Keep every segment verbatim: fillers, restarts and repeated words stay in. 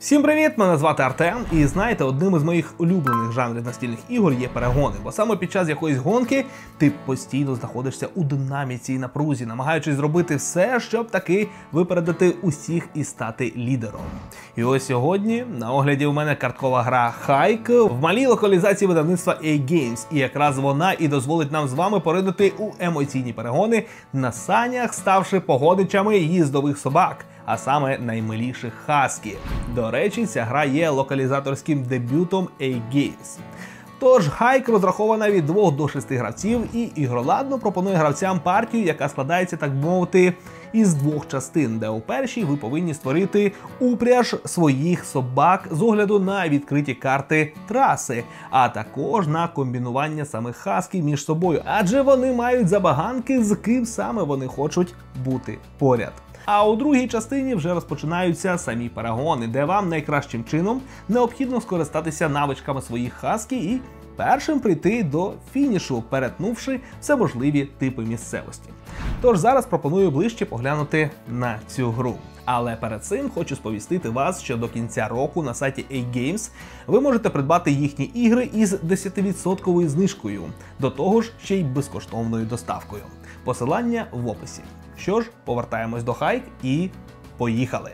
Всім привіт! Мене звати Артем, і знаєте, одним із моїх улюблених жанрів настільних ігор є перегони, бо саме під час якоїсь гонки ти постійно знаходишся у динаміці і напрузі, намагаючись зробити все, щоб таки випередити усіх і стати лідером. І ось сьогодні на огляді у мене карткова гра Hike в малій локалізації видавництва ей Games, і якраз вона і дозволить нам з вами поринути у емоційні перегони на санях, ставши погодичами їздових собак, а саме наймиліших хаскі. До речі, ця гра є локалізаторським дебютом ей Games. Тож Hike розрахована від двох до шести гравців, і ігроладно пропонує гравцям партію, яка складається, так би мовити, із двох частин, де у першій ви повинні створити упряж своїх собак з огляду на відкриті карти траси, а також на комбінування самих хаскі між собою, адже вони мають забаганки, з ким саме вони хочуть бути поряд. А у другій частині вже розпочинаються самі перегони, де вам найкращим чином необхідно скористатися навичками своїх хаскі і першим прийти до фінішу, перетнувши все можливі типи місцевості. Тож зараз пропоную ближче поглянути на цю гру. Але перед цим хочу сповістити вас, що до кінця року на сайті ей Games ви можете придбати їхні ігри із десятивідсотковою знижкою, до того ж ще й безкоштовною доставкою. Посилання в описі. Що ж, повертаємось до Hike і поїхали!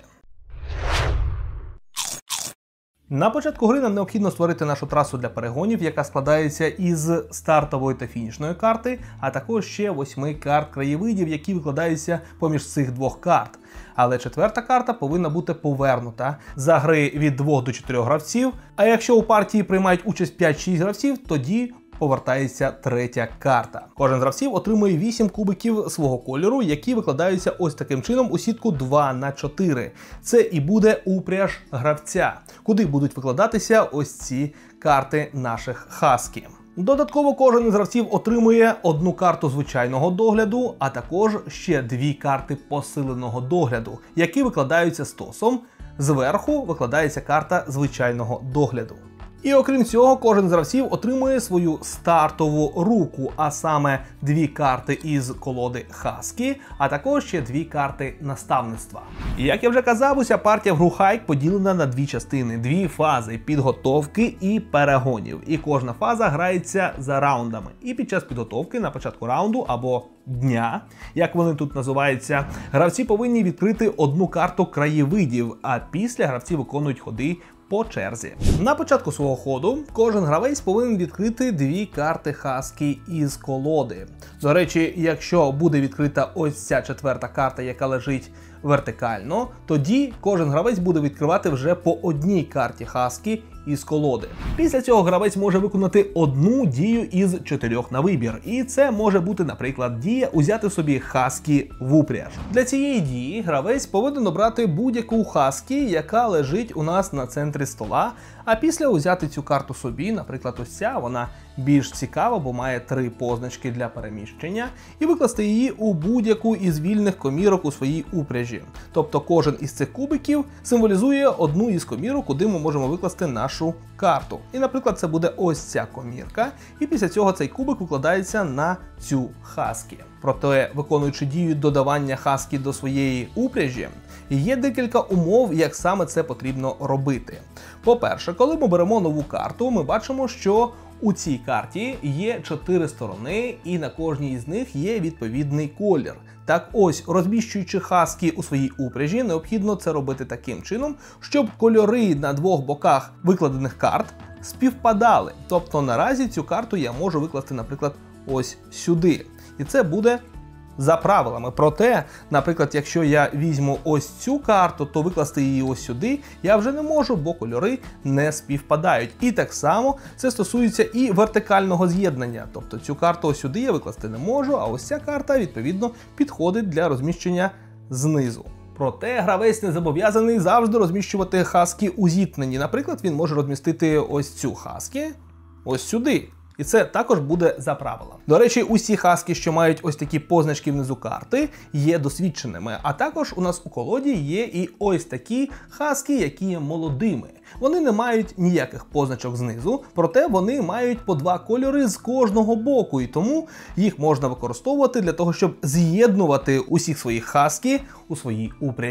На початку гри нам необхідно створити нашу трасу для перегонів, яка складається із стартової та фінішної карти, а також ще восьми карт краєвидів, які викладаються поміж цих двох карт. Але четверта карта повинна бути повернута за гри від двох до чотирьох гравців, а якщо у партії приймають участь п'ять-шість гравців, тоді повертається третя карта. Кожен з гравців отримує вісім кубиків свого кольору, які викладаються ось таким чином у сітку два на чотири. Це і буде упряж гравця, куди будуть викладатися ось ці карти наших хаскі. Додатково кожен із гравців отримує одну карту звичайного догляду, а також ще дві карти посиленого догляду, які викладаються стосом. Зверху викладається карта звичайного догляду. І окрім цього, кожен з гравців отримує свою стартову руку, а саме дві карти із колоди Хаскі, а також ще дві карти наставництва. І як я вже казав, уся партія в гру Hike поділена на дві частини, дві фази підготовки і перегонів. І кожна фаза грається за раундами. І під час підготовки на початку раунду або дня, як вони тут називаються, гравці повинні відкрити одну карту краєвидів, а після гравці виконують ходи по черзі. На початку свого ходу кожен гравець повинен відкрити дві карти хаскі із колоди. До речі, якщо буде відкрита ось ця четверта карта, яка лежить вертикально, тоді кожен гравець буде відкривати вже по одній карті хаскі із колоди. Після цього гравець може виконати одну дію із чотирьох на вибір. І це може бути, наприклад, дія узяти собі хаскі в упряж. Для цієї дії гравець повинен обрати будь-яку хаскі, яка лежить у нас на центрі стола, а після узяти цю карту собі, наприклад, ось ця, вона більш цікава, бо має три позначки для переміщення, і викласти її у будь-яку із вільних комірок у своїй упряжі. Тобто кожен із цих кубиків символізує одну із комірок, куди ми можемо викласти нашу карту. І, наприклад, це буде ось ця комірка, і після цього цей кубик викладається на цю хаскі. Проте, виконуючи дію додавання хаскі до своєї упряжі, є декілька умов, як саме це потрібно робити. По-перше, коли ми беремо нову карту, ми бачимо, що у цій карті є чотири сторони, і на кожній із них є відповідний колір. Так ось, розміщуючи хаскі у своїй упряжі, необхідно це робити таким чином, щоб кольори на двох боках викладених карт співпадали. Тобто наразі цю карту я можу викласти, наприклад, ось сюди. І це буде за правилами. Проте, наприклад, якщо я візьму ось цю карту, то викласти її ось сюди я вже не можу, бо кольори не співпадають. І так само це стосується і вертикального з'єднання. Тобто цю карту ось сюди я викласти не можу, а ось ця карта, відповідно, підходить для розміщення знизу. Проте гравець не зобов'язаний завжди розміщувати хаскі у зіткненні. Наприклад, він може розмістити ось цю хаскі ось сюди. І це також буде за правилом. До речі, усі хаскі, що мають ось такі позначки внизу карти, є досвідченими. А також у нас у колоді є і ось такі хаскі, які є молодими. Вони не мають ніяких позначок знизу, проте вони мають по два кольори з кожного боку, і тому їх можна використовувати для того, щоб з'єднувати усіх своїх хаскі у своїй упряжі.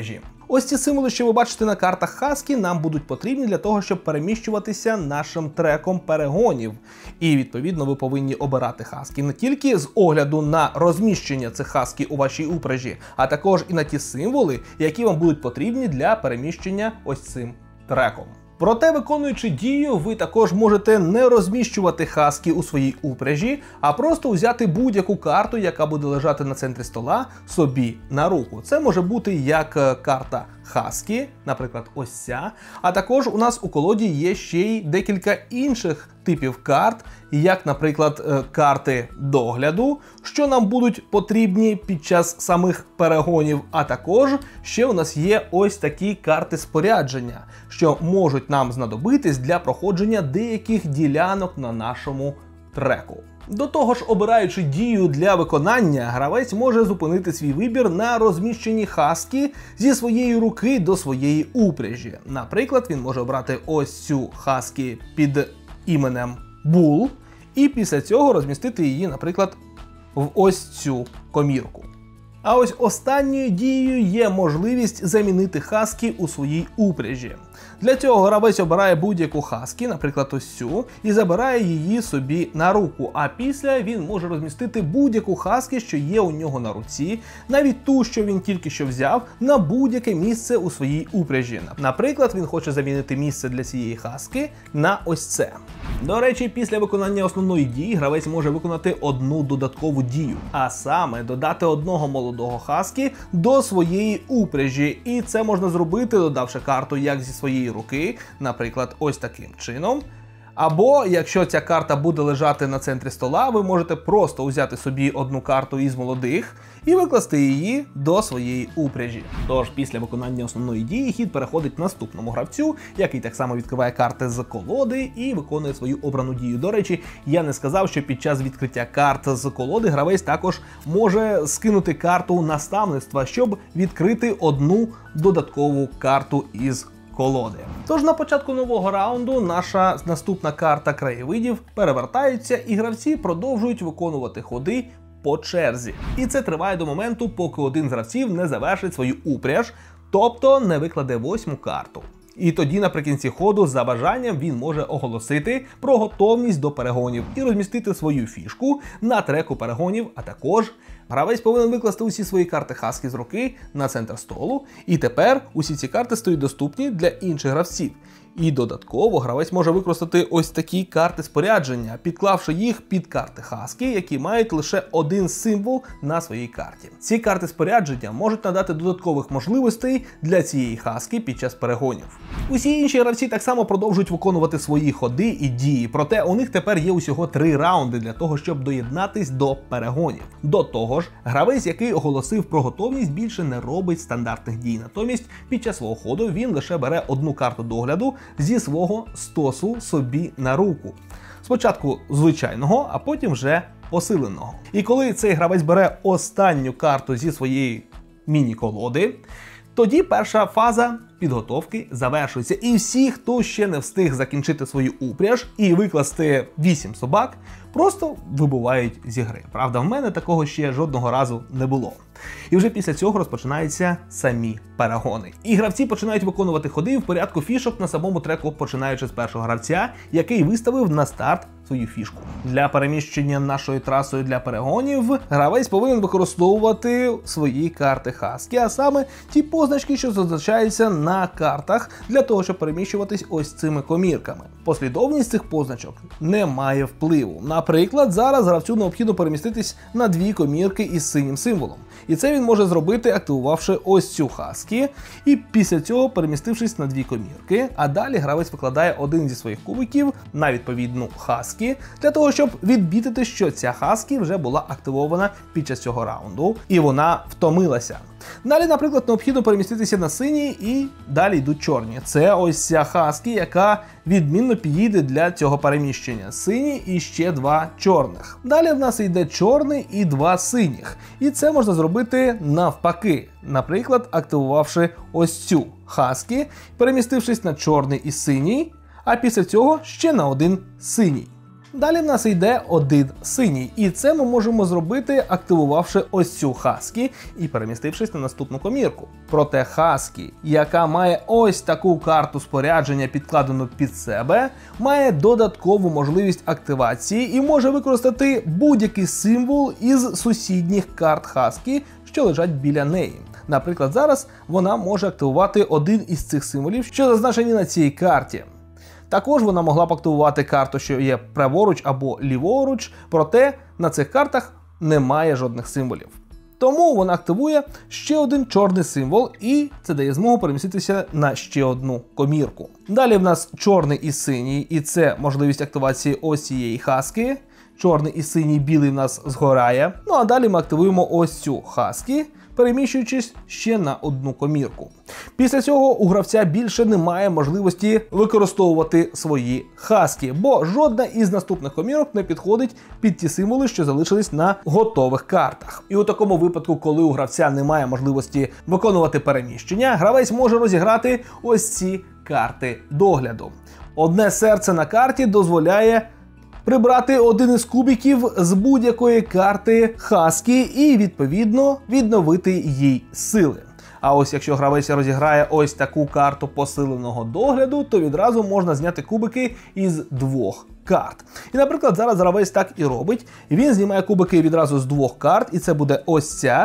Ось ці символи, що ви бачите на картах Husky, нам будуть потрібні для того, щоб переміщуватися нашим треком перегонів. І відповідно ви повинні обирати Husky не тільки з огляду на розміщення цих Husky у вашій упряжі, а також і на ті символи, які вам будуть потрібні для переміщення ось цим треком. Проте, виконуючи дію, ви також можете не розміщувати Husky у своїй упряжі, а просто взяти будь-яку карту, яка буде лежати на центрі стола, собі на руку. Це може бути як карта Husky, наприклад, ось ця. А також у нас у колоді є ще й декілька інших типів карт, як, наприклад, карти догляду, що нам будуть потрібні під час самих перегонів, а також ще у нас є ось такі карти спорядження, що можуть нам знадобитись для проходження деяких ділянок на нашому треку. До того ж, обираючи дію для виконання, гравець може зупинити свій вибір на розміщенні Husky зі своєї руки до своєї упряжі. Наприклад, він може обрати ось цю Husky під іменем Bull, і після цього розмістити її, наприклад, в ось цю комірку. А ось останньою дією є можливість замінити Husky у своїй упряжі. Для цього гравець обирає будь-яку Husky, наприклад, ось цю, і забирає її собі на руку, а після він може розмістити будь-яку Husky, що є у нього на руці, навіть ту, що він тільки що взяв, на будь-яке місце у своїй упряжі. Наприклад, він хоче замінити місце для цієї Husky на ось це. До речі, після виконання основної дії гравець може виконати одну додаткову дію, а саме додати одного молодого Husky до своєї упряжі. І це можна зробити, додавши карту як зі своєї руки, наприклад, ось таким чином. Або, якщо ця карта буде лежати на центрі стола, ви можете просто взяти собі одну карту із молодих і викласти її до своєї упряжі. Тож, після виконання основної дії хід переходить наступному гравцю, який так само відкриває карти з колоди і виконує свою обрану дію. До речі, я не сказав, що під час відкриття карт з колоди гравець також може скинути карту наставництва, щоб відкрити одну додаткову карту із колоди. Тож на початку нового раунду наша наступна карта краєвидів перевертається і гравці продовжують виконувати ходи по черзі. І це триває до моменту, поки один з гравців не завершить свою упряж, тобто не викладе восьму карту. І тоді наприкінці ходу за бажанням він може оголосити про готовність до перегонів і розмістити свою фішку на треку перегонів, а також гравець повинен викласти усі свої карти Husky з руки на центр столу, і тепер усі ці карти стають доступні для інших гравців. І додатково гравець може використати ось такі карти спорядження, підклавши їх під карти Husky, які мають лише один символ на своїй карті. Ці карти спорядження можуть надати додаткових можливостей для цієї Husky під час перегонів. Усі інші гравці так само продовжують виконувати свої ходи і дії, проте у них тепер є усього три раунди для того, щоб доєднатись до перегонів. До того ж, гравець, який оголосив про готовність, більше не робить стандартних дій. Натомість, під час свого ходу він лише бере одну карту догляду зі свого стосу собі на руку. Спочатку звичайного, а потім вже посиленого. І коли цей гравець бере останню карту зі своєї міні-колоди, тоді перша фаза підготовки завершується. І всі, хто ще не встиг закінчити свою упряж і викласти вісім собак, просто вибувають зі гри. Правда, в мене такого ще жодного разу не було. І вже після цього розпочинаються самі перегони. І гравці починають виконувати ходи в порядку фішок на самому треку, починаючи з першого гравця, який виставив на старт свою фішку. Для переміщення нашою трасою для перегонів гравець повинен використовувати свої карти Husky, а саме ті позначки, що зазначаються на картах, для того, щоб переміщуватись ось цими комірками. Послідовність цих позначок не має впливу. Наприклад, зараз гравцю необхідно переміститись на дві комірки із синім символом. І це він може зробити, активувавши ось цю Husky, і після цього перемістившись на дві комірки, а далі гравець викладає один зі своїх кубиків на відповідну Husky, для того, щоб відмітити, що ця Husky вже була активована під час цього раунду, і вона втомилася. Далі, наприклад, необхідно переміститися на синій, і далі йдуть чорні. Це ось ця Husky, яка відмінно підійде для цього переміщення. Синій і ще два чорних. Далі в нас йде чорний і два синіх. І це можна зробити навпаки. Наприклад, активувавши ось цю Husky, перемістившись на чорний і синій, а після цього ще на один синій. Далі в нас йде один синій, і це ми можемо зробити, активувавши ось цю Хаскі і перемістившись на наступну комірку. Проте Хаскі, яка має ось таку карту спорядження, підкладену під себе, має додаткову можливість активації і може використати будь-який символ із сусідніх карт Хаскі, що лежать біля неї. Наприклад, зараз вона може активувати один із цих символів, що зазначені на цій карті. Також вона могла б активувати карту, що є праворуч або ліворуч, проте на цих картах немає жодних символів. Тому вона активує ще один чорний символ, і це дає змогу переміститися на ще одну комірку. Далі в нас чорний і синій, і це можливість активації ось цієї Хаскі. Чорний і синій, білий в нас згорає. Ну а далі ми активуємо ось цю Хаскі, переміщуючись ще на одну комірку. Після цього у гравця більше немає можливості використовувати свої Хаскі, бо жодна із наступних комірок не підходить під ті символи, що залишились на готових картах. І у такому випадку, коли у гравця немає можливості виконувати переміщення, гравець може розіграти ось ці карти догляду. Одне серце на карті дозволяє прибрати один із кубиків з будь-якої карти Хаскі і, відповідно, відновити їй сили. А ось якщо гравець розіграє ось таку карту посиленого догляду, то відразу можна зняти кубики із двох карт. І, наприклад, зараз гравець так і робить. Він знімає кубики відразу з двох карт, і це буде ось ця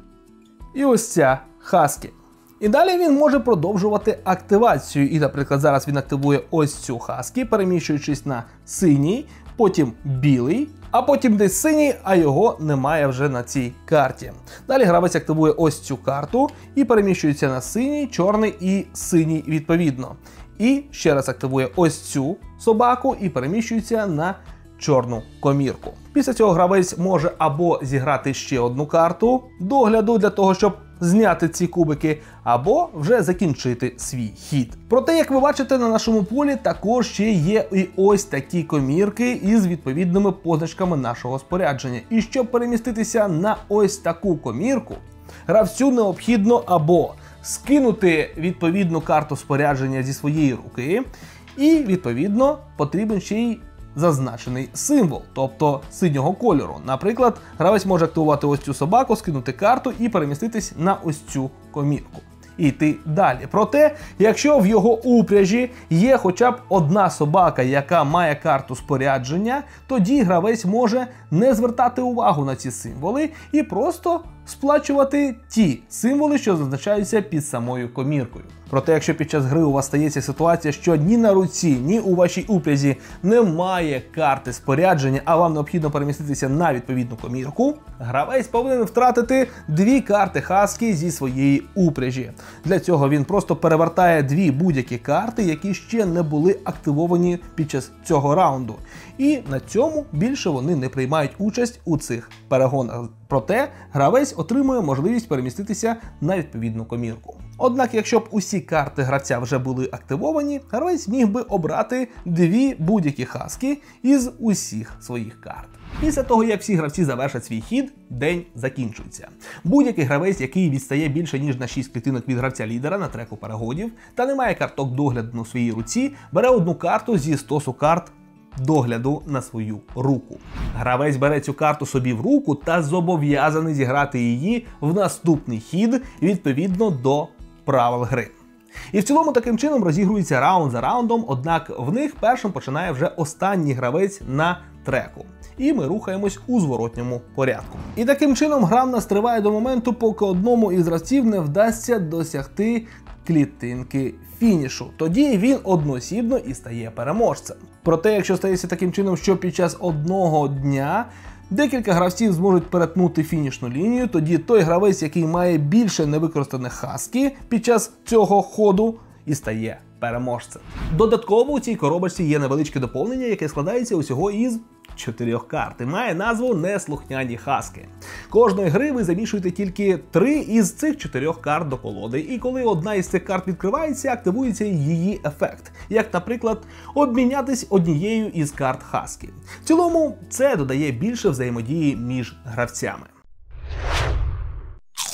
і ось ця Хаскі. І далі він може продовжувати активацію. І, наприклад, зараз він активує ось цю Хаскі, переміщуючись на синій, потім білий, а потім десь синій, а його немає вже на цій карті. Далі гравець активує ось цю карту і переміщується на синій, чорний і синій відповідно. І ще раз активує ось цю собаку і переміщується на чорну комірку. Після цього гравець може або зіграти ще одну карту догляду для того, щоб зняти ці кубики, або вже закінчити свій хід. Проте, як ви бачите, на нашому полі також ще є і ось такі комірки із відповідними позначками нашого спорядження. І щоб переміститися на ось таку комірку, гравцю необхідно або скинути відповідну карту спорядження зі своєї руки, і, відповідно, потрібен ще й зазначений символ, тобто синього кольору. Наприклад, гравець може активувати ось цю собаку, скинути карту і переміститись на ось цю комірку. І йти далі. Проте, якщо в його упряжі є хоча б одна собака, яка має карту спорядження, тоді гравець може не звертати увагу на ці символи і просто сплачувати ті символи, що зазначаються під самою коміркою. Проте, якщо під час гри у вас стається ситуація, що ні на руці, ні у вашій упрязі немає карти спорядження, а вам необхідно переміститися на відповідну комірку, гравець повинен втратити дві карти Хаскі зі своєї упряжі. Для цього він просто перевертає дві будь-які карти, які ще не були активовані під час цього раунду. І на цьому більше вони не приймають участь у цих перегонах. Проте гравець отримує можливість переміститися на відповідну комірку. Однак, якщо б усі карти гравця вже були активовані, гравець міг би обрати дві будь-які Хаскі із усіх своїх карт. Після того, як всі гравці завершать свій хід, день закінчується. Будь-який гравець, який відстає більше ніж на шість клітинок від гравця-лідера на треку перегонів та не має карток догляду на своїй руці, бере одну карту зі стосу карт догляду на свою руку. Гравець бере цю карту собі в руку та зобов'язаний зіграти її в наступний хід відповідно до правил гри. І в цілому таким чином розігрується раунд за раундом, однак в них першим починає вже останній гравець на треку. І ми рухаємось у зворотньому порядку. І таким чином гра в нас триває до моменту, поки одному із гравців не вдасться досягти клітинки фінішу. Тоді він одноосібно і стає переможцем. Проте, якщо стається таким чином, що під час одного дня декілька гравців зможуть перетнути фінішну лінію, тоді той гравець, який має більше невикористаних Хаскі під час цього ходу, і стає переможцем. Додатково у цій коробочці є невеличке доповнення, яке складається усього із чотирьох карт і має назву «Неслухняні Хаскі». Кожної гри ви замішуєте тільки три із цих чотирьох карт до колоди, і коли одна із цих карт відкривається, активується її ефект, як, наприклад, обмінятись однією із карт Хаскі. В цілому, це додає більше взаємодії між гравцями.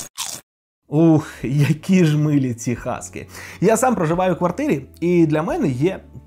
Ух, які ж милі ці Хаскі. Я сам проживаю в квартирі, і для мене є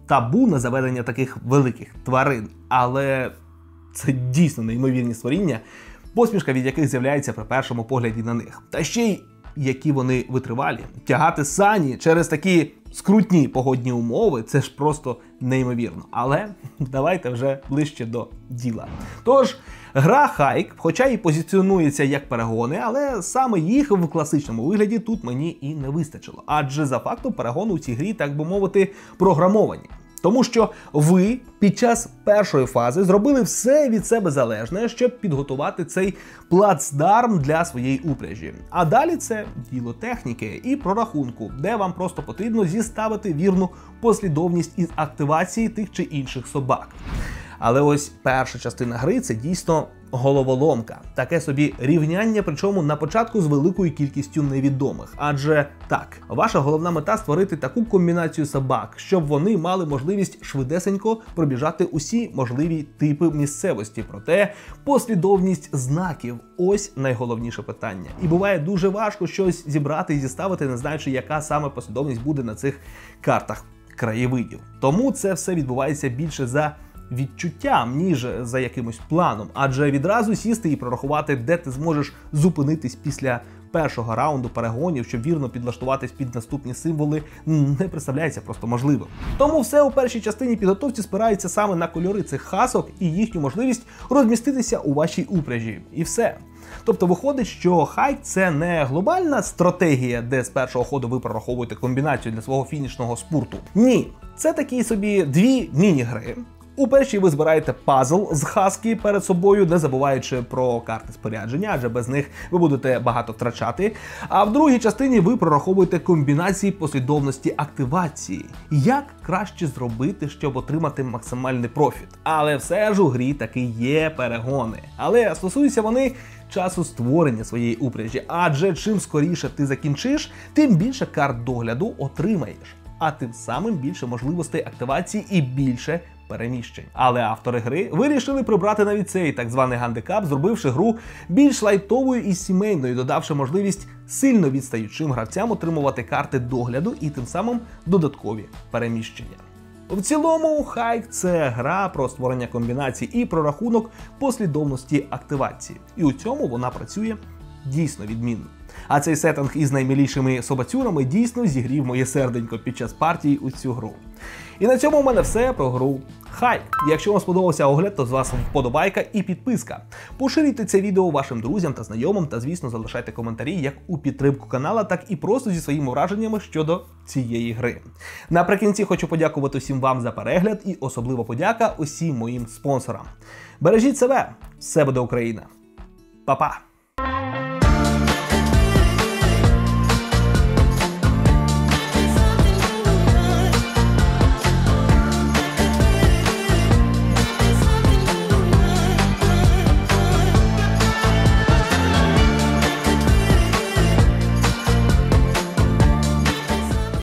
табу на заведення таких великих тварин, але це дійсно неймовірні створіння, посмішка від яких з'являється при першому погляді на них. Та ще й які вони витривалі. Тягати сані через такі скрутні погодні умови – це ж просто неймовірно. Але давайте вже ближче до діла. Тож, гра Хайк, хоча і позиціонується як перегони, але саме їх в класичному вигляді тут мені і не вистачило. Адже за фактом перегони у цій грі, так би мовити, програмовані. Тому що ви під час першої фази зробили все від себе залежне, щоб підготувати цей плацдарм для своєї упряжі. А далі це діло техніки і прорахунку, де вам просто потрібно зіставити вірну послідовність із активації тих чи інших собак. Але ось перша частина гри – це дійсно головоломка. Таке собі рівняння, причому на початку з великою кількістю невідомих. Адже так, ваша головна мета – створити таку комбінацію собак, щоб вони мали можливість швидесенько пробіжати усі можливі типи місцевості. Проте послідовність знаків – ось найголовніше питання. І буває дуже важко щось зібрати і зіставити, не знаючи, яка саме послідовність буде на цих картах краєвидів. Тому це все відбувається більше за відчуттям, ніж за якимось планом, адже відразу сісти і прорахувати, де ти зможеш зупинитись після першого раунду перегонів, щоб вірно підлаштуватись під наступні символи, не представляється просто можливим. Тому все у першій частині підготовці спирається саме на кольори цих хасок і їхню можливість розміститися у вашій упряжі. І все. Тобто виходить, що Хайк – це не глобальна стратегія, де з першого ходу ви прораховуєте комбінацію для свого фінішного спурту. Ні, це такі собі дві міні-гри. У першій ви збираєте пазл з хаски перед собою, не забуваючи про карти спорядження, адже без них ви будете багато втрачати. А в другій частині ви прораховуєте комбінації послідовності активації. Як краще зробити, щоб отримати максимальний профіт. Але все ж у грі таки є перегони. Але стосуються вони часу створення своєї упряжі, адже чим скоріше ти закінчиш, тим більше карт догляду отримаєш. А тим самим більше можливостей активації і більше переміщень. Але автори гри вирішили прибрати навіть цей так званий гандикап, зробивши гру більш лайтовою і сімейною, додавши можливість сильно відстаючим гравцям отримувати карти догляду і тим самим додаткові переміщення. В цілому, Хайк – це гра про створення комбінацій і прорахунок послідовності активації. І у цьому вона працює дійсно відмінно. А цей сеттинг із наймилішими собацюрами дійсно зігрів моє серденько під час партії у цю гру. І на цьому у мене все про гру Хайк. Якщо вам сподобався огляд, то з вас вподобайка і підписка. Поширюйте це відео вашим друзям та знайомим та, звісно, залишайте коментарі як у підтримку канала, так і просто зі своїми враженнями щодо цієї гри. Наприкінці хочу подякувати всім вам за перегляд і особливо подяка усім моїм спонсорам. Бережіть себе, все буде Україна. Па-па!